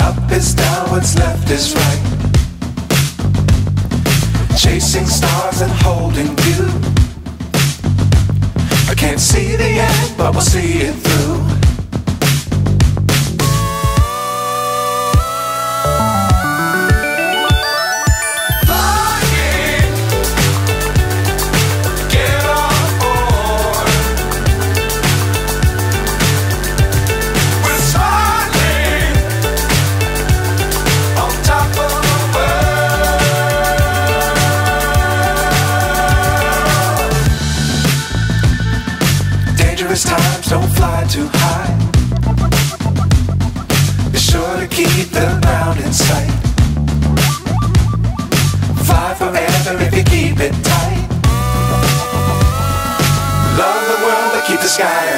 Up is down, what's left is right. Chasing stars and holding you. I can't see the end, but we'll see it through. Times don't fly too high. Be sure to keep the ground in sight. Fly forever if you keep it tight. Love the world but keep the sky